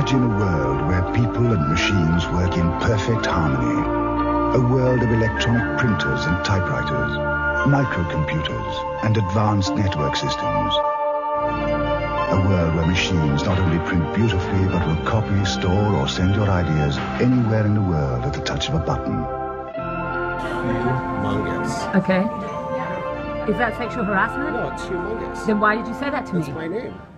Imagine a world where people and machines work in perfect harmony. A world of electronic printers and typewriters, microcomputers and advanced network systems. A world where machines not only print beautifully, but will copy, store or send your ideas anywhere in the world at the touch of a button. Humongous. Okay. Is that sexual harassment? No, it's humongous. Then why did you say that to me? That's my name.